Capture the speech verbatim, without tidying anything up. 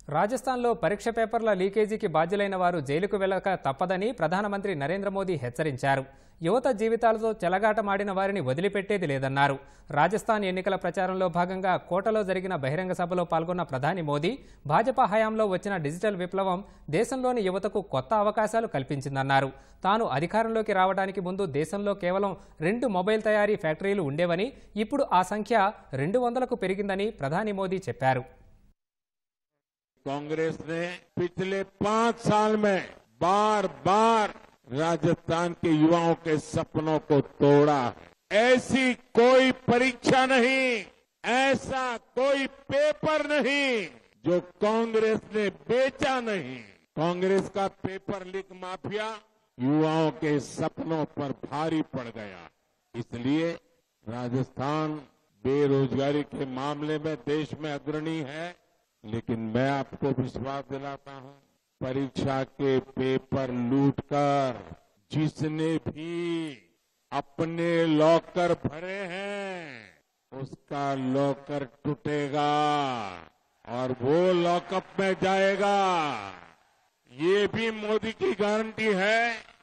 రాజస్థాన్లో పరీక్ష పేపర్ల లీకేజీకి బాధ్యులైన వారు జైలుకు వెళ్లక తప్పదని ప్రధానమంత్రి నరేంద్ర మోదీ హెచ్చరించారు. యువత జీవితాలతో చెలగాటమాడిన వారిని వదిలిపెట్టేది లేదన్నారు. రాజస్థాన్ ఎన్నికల ప్రచారంలో భాగంగా కోటలో జరిగిన బహిరంగ సభలో పాల్గొన్న ప్రధాని మోదీ భాజపా హయాంలో వచ్చిన డిజిటల్ విప్లవం దేశంలోని యువతకు కొత్త అవకాశాలు కల్పించిందన్నారు. తాను అధికారంలోకి రావడానికి ముందు దేశంలో కేవలం రెండు మొబైల్ తయారీ ఫ్యాక్టరీలు ఉండేవని, ఇప్పుడు ఆ సంఖ్య రెండు వందలకు పెరిగిందని ప్రధాని మోదీ చెప్పారు. कांग्रेस ने पिछले पांच साल में बार बार राजस्थान के युवाओं के सपनों को तोड़ा है। ऐसी कोई परीक्षा नहीं, ऐसा कोई पेपर नहीं जो कांग्रेस ने बेचा नहीं। कांग्रेस का पेपर लीक माफिया युवाओं के सपनों पर भारी पड़ गया। इसलिए राजस्थान बेरोजगारी के मामले में देश में अग्रणी है, लेकिन मैं आपको विश्वास दिलाता हूं, परीक्षा के पेपर लूटकर जिसने भी अपने लॉकर भरे हैं उसका लॉकर टूटेगा और वो लॉकअप में जाएगा। ये भी मोदी की गारंटी है।